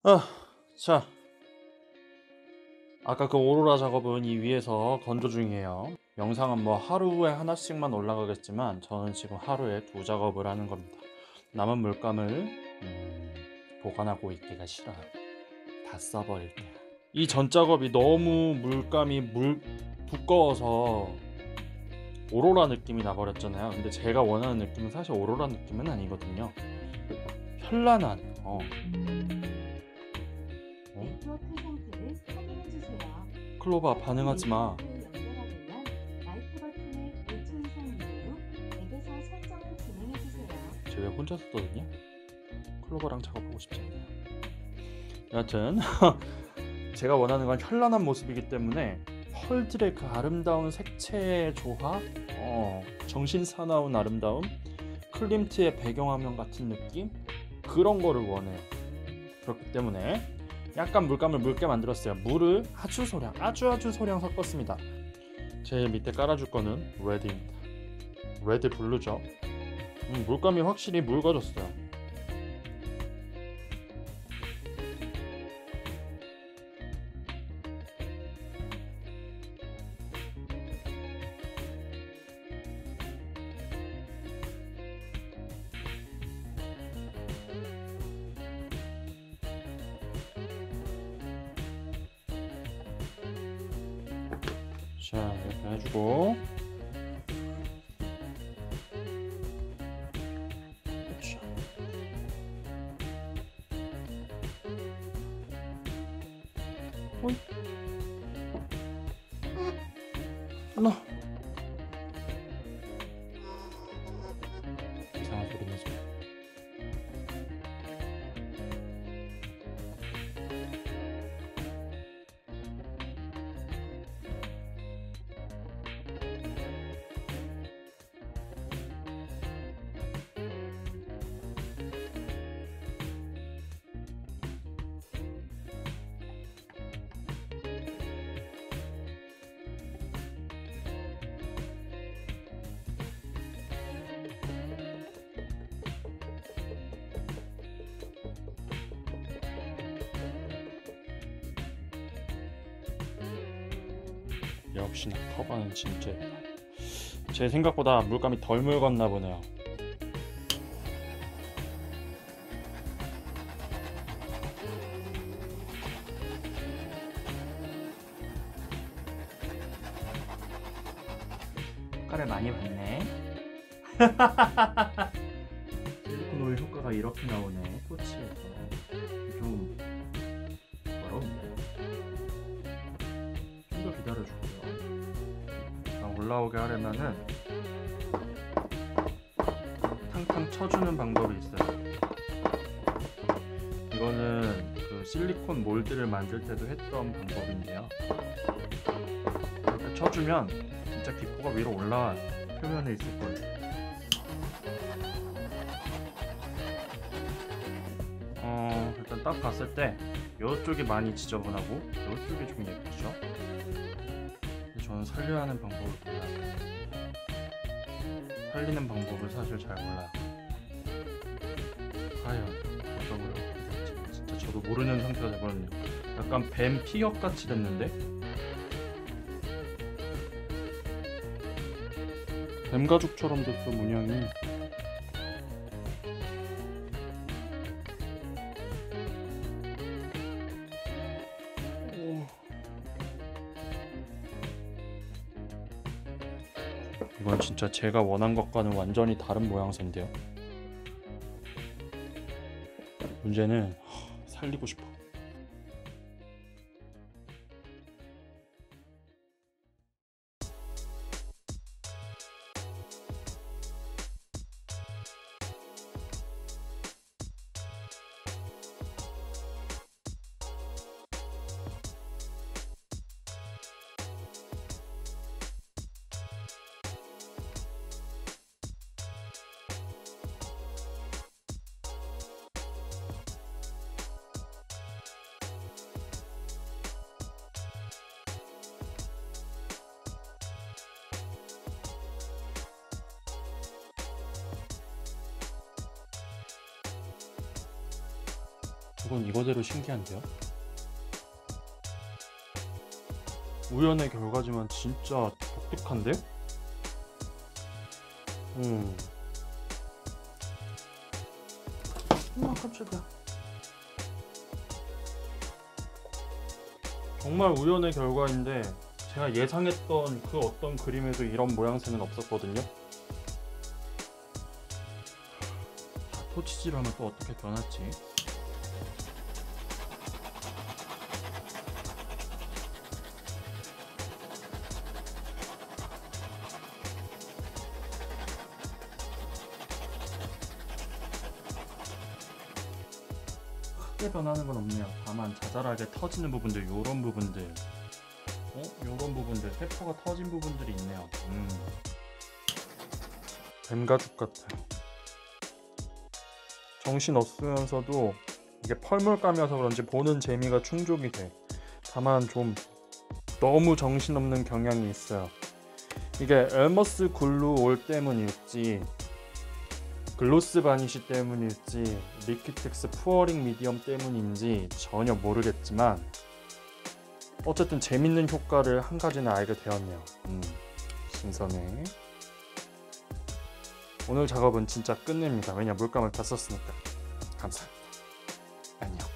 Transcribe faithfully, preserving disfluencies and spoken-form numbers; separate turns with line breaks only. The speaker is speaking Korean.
아, 자, 아까 그 오로라 작업은 이 위에서 건조 중이에요. 영상은 뭐 하루에 하나씩만 올라가겠지만 저는 지금 하루에 두 작업을 하는 겁니다. 남은 물감을 음, 보관하고 있기가 싫어요. 다 써버릴 때야. 이 전 작업이 너무 물감이 물 두꺼워서 오로라 느낌이 나버렸잖아요. 근데 제가 원하는 느낌은 사실 오로라 느낌은 아니거든요. 현란한 어, 어?
네트워크 상태를 확인해주세요.
클로바 반응하지 마.
연결하려면 마이크 버튼을 오 초 이상 누른 후 앱에서 설정을 진행해주세요.
쟤 왜 혼자서 떠드냐? 클로버랑 작업하고 싶지 않아요. 여하튼 제가 원하는 건 현란한 모습이기 때문에 펄들의 그 아름다운 색채의 조화, 어, 정신 사나운 아름다움, 클림트의 배경화면 같은 느낌, 그런 거를 원해요. 그렇기 때문에 약간 물감을 묽게 만들었어요. 물을 아주 소량, 아주 아주 소량 섞었습니다. 제일 밑에 깔아줄 거는 레드입니다. 레드 블루죠. 음, 물감이 확실히 묽어졌어요. 자, 이렇게 해주고 그렇죠. 어이? 너 이상한 소리 내지 마. 역시나 커버는 진짜 예뻐. 제 생각보다 물감이 덜 묽었나 보네요. 효과를 많이 봤네. 실리콘 오일 효과가 이렇게 나오네. 코치에서 좀 더러운데 좀 더 기다려주고요. 올라오게 하려면은 탕탕 쳐주는 방법이 있어요. 이거는 그 실리콘 몰드를 만들 때도 했던 방법인데요. 이렇게 쳐주면 진짜 기포가 위로 올라와요. 표면에 있을 거예요. 어, 일단 딱 봤을 때 이쪽이 많이 지저분하고 이쪽이 좀 예쁘죠? 저는 살려야 하는 방법을 몰라요. 살리는 방법을 사실 잘 몰라요. 과연 어떤 걸 어떻게 될지 진짜 저도 모르는 상태가 돼버렸네요. 약간 뱀 피격 같이 됐는데? 뱀 가죽처럼 됐어 문양이. 이건 진짜 제가 원한 것과는 완전히 다른 모양새인데요. 문제는 살리고 싶어. 이건 이거대로 신기한데요? 우연의 결과지만 진짜 독특한데? 음. 아, 깜짝이야. 정말 우연의 결과인데 제가 예상했던 그 어떤 그림에도 이런 모양새는 없었거든요. 자, 토치질을 하면 또 어떻게 변할지. 크게 변하는 건 없네요. 다만 자잘하게 터지는 부분들, 요런 부분들, 어? 요런 부분들, 세포가 터진 부분들이 있네요. 음. 뱀가죽 같아요. 정신 없으면서도 이게 펄물감이어서 그런지 보는 재미가 충족이 돼. 다만 좀 너무 정신없는 경향이 있어요. 이게 엘머스 글루 올 때문일지 글로스 바니쉬 때문일지 리퀴텍스 푸어링 미디엄 때문인지 전혀 모르겠지만 어쨌든 재밌는 효과를 한 가지는 알게 되었네요. 음, 신선해. 오늘 작업은 진짜 끝냅니다. 왜냐 물감을 다 썼으니까. 감사합니다. 안녕.